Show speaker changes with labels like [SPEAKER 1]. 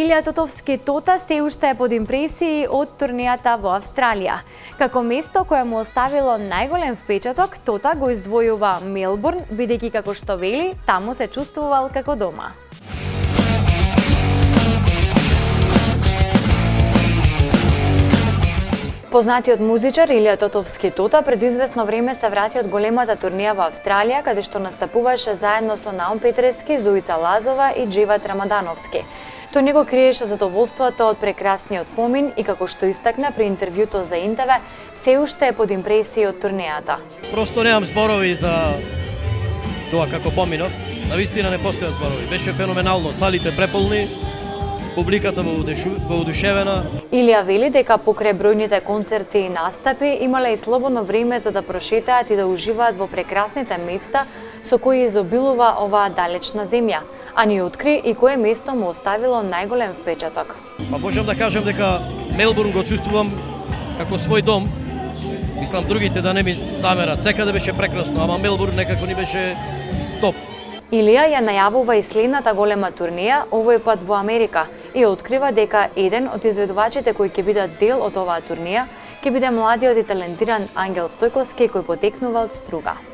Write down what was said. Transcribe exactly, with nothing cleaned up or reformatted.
[SPEAKER 1] Илија Тотовски Тота се уште е под импресии од турнејата во Австралија. Како место кое му оставило најголем впечаток, Тота го издвојува Мелбурн, бидејќи како што вели, таму се чувствувал како дома. Познатиот музичар Илија Тотовски Тота пред известно време се врати од големата турнеја во Австралија, каде што настапуваше заедно со Наум Петрески, Зоица Лазова и Джеват Рамадановски. Тој не го криеше задоволството од прекрасниот помин и како што истакна при интервјуто за Интеве, се уште е под импресии од турнејата.
[SPEAKER 2] Просто немам зборови за тоа како поминов. Навистина не постојат зборови. Беше феноменално, салите преполни, публиката воодушевена.
[SPEAKER 1] Илија вели дека покрај бројните концерти и настапи имале и слободно време за да прошетаат и да уживаат во прекрасните места со кои изобилува оваа далечна земја, а ни откри и кое место му оставило најголем впечаток.
[SPEAKER 2] Па можам да кажам дека Мелбурн го чувствувам како свој дом. Мислам другите да не ми замерат, секаде беше прекрасно, ама Мелбурн некако ни беше топ.
[SPEAKER 1] Илија ја најавува и следната голема турнеја, овој пат во Америка, и открива дека еден од изведувачите кои ќе бидат дел од оваа турнеја ќе биде младиот и талентиран Ангел Стојковски кој потекнува од Струга.